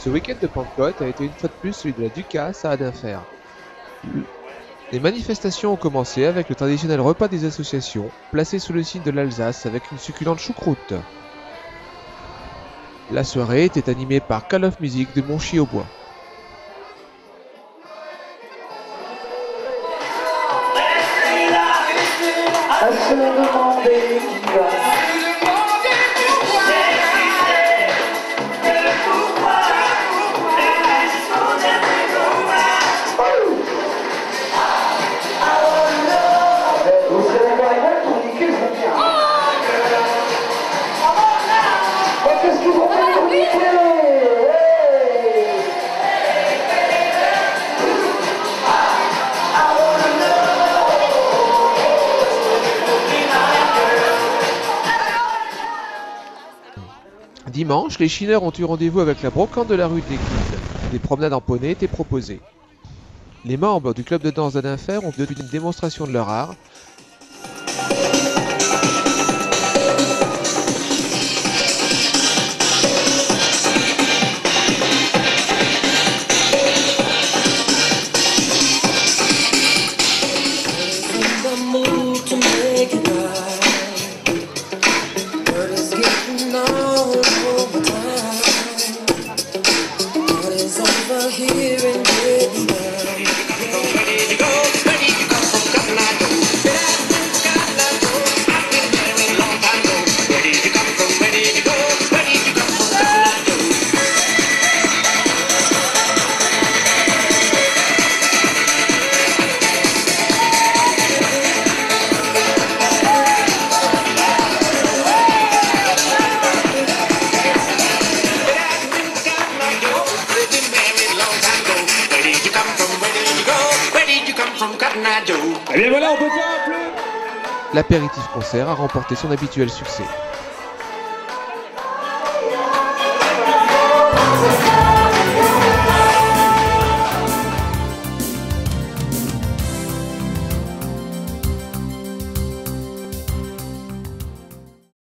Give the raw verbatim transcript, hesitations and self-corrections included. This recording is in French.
Ce week-end de Pentecôte a été une fois de plus celui de la Ducasse à Adinfer. Les manifestations ont commencé avec le traditionnel repas des associations, placé sous le signe de l'Alsace avec une succulente choucroute. La soirée était animée par Call of Music de Monchy-au-Bois. À se demander qui va. Vous serez d'accord avec moi pour niquer le bien. Oh, qu'est-ce qu'ils vont faire pour niquer? Dimanche, les chineurs ont eu rendez-vous avec la brocante de la rue de l'Église. Des promenades en poney étaient proposées. Les membres du club de danse d'Adinfer ont donné une démonstration de leur art. Eh bien voilà, on peut faire un peu. L'apéritif concert a remporté son habituel succès.